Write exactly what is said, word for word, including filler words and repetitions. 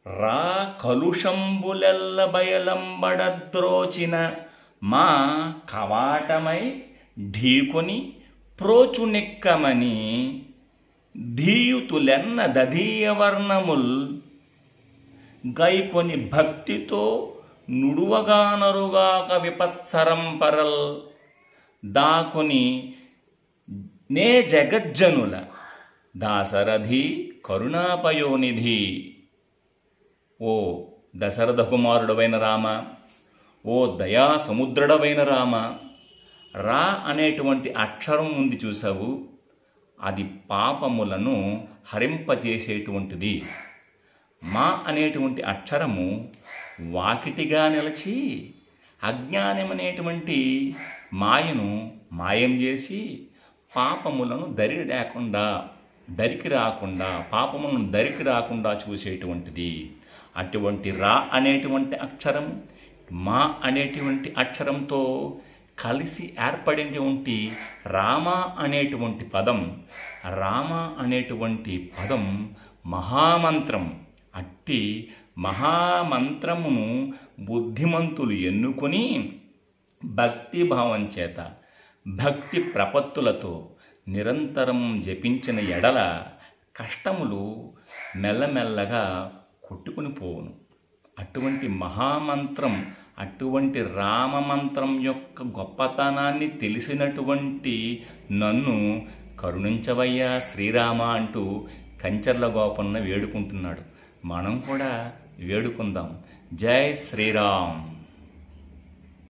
రా కలుషంబులెల్ల బయలంబడద్రోచిన మా కవాటమై ఢీకొని ప్రోచునిక్కమని ధీయుతులెన్న దధీయవర్ణముల్ గైకొని భక్తితో నుడువగానరుగాక విపత్సరంపరల్ దాకొని నే జగజ్జనుల దాశరథి కరుణాపయోనిధి. ఓ దశరథ కుమారుడవైన రామ, ఓ దయా సముద్రుడవైన రామ, రా అనేటువంటి అక్షరం ఉంది చూసావు, అది పాపములను హరింపజేసేటువంటిది. మా అనేటువంటి అక్షరము వాకిటిగా నిలిచి అజ్ఞానమనేటువంటి మాయను మాయం చేసి పాపములను దరి లేకుండా దరికి రాకుండా పాపములను దరికి రాకుండా చూసేటువంటిది. అటువంటి రా అనేటువంటి అక్షరం మా అనేటువంటి అక్షరంతో కలిసి ఏర్పడినటువంటి రామ అనేటువంటి పదం రామ అనేటువంటి పదం మహామంత్రం. అట్టి మహామంత్రమును బుద్ధిమంతులు ఎన్నుకొని భక్తిభావం చేత భక్తి ప్రపత్తులతో నిరంతరం జపించిన ఎడల కష్టములు మెల్లమెల్లగా కొట్టుకుని పోవును. అటువంటి మహామంత్రం, అటువంటి రామమంత్రం యొక్క గొప్పతనాన్ని తెలిసినటువంటి నన్ను కరుణించవయ్యా శ్రీరామ అంటూ కంచర్ల గోపన్న వేడుకుంటున్నాడు. మనం కూడా వేడుకుందాం. జై శ్రీరామ్.